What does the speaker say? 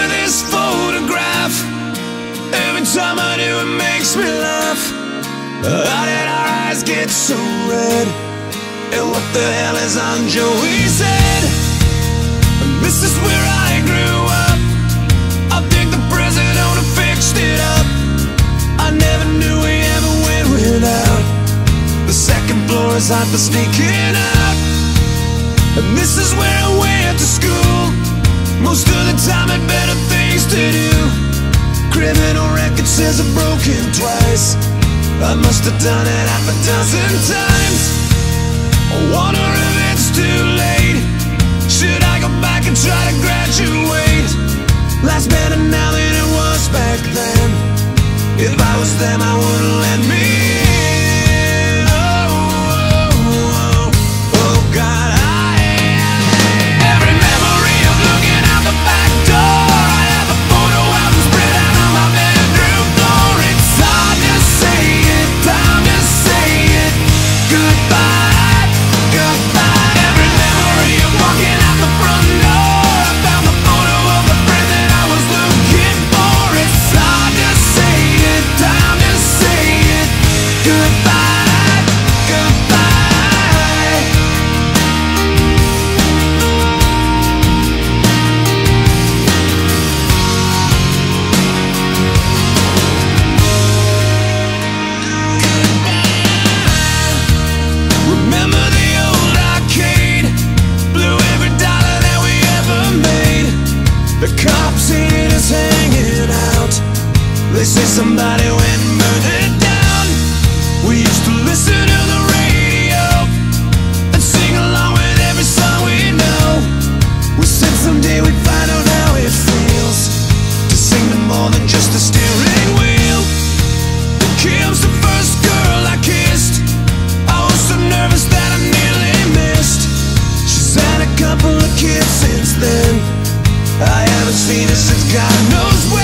at this photograph. Every time I do, it makes me laugh. How did our eyes get so red? And what the hell is on Joey's head? And this is where I grew up. I think the president fixed it up. I never knew we ever went without. The second floor is hot for sneaking out. And this is where I went to school. Most of the time had better things to do. Criminal record says I've broken twice. I must have done it half a dozen times. I wonder if it's too late. Should I go back and try to graduate? Life's better now than it was back then. If I was them, I wouldn't let me in. Oh God, every memory of looking out the back door. I have a photo album spread out on my bedroom floor. It's hard to say it, time to say it. Goodbye, goodbye. Every memory of walking out the front door. I found the photo of the friend that I was looking for. It's hard to say it, time to say it. Goodbye, goodbye. Remember the old arcade? Blew every dollar that we ever made. The cops hated us hanging out. They say somebody went and burned it down. We used to listen to the radio and sing along with every song we know. We said someday we'd find out how it feels to sing to more than just a steering wheel. Kim's the first girl I kissed. I was so nervous that I nearly missed. She's had a couple of kids since then. I haven't seen her since God knows when.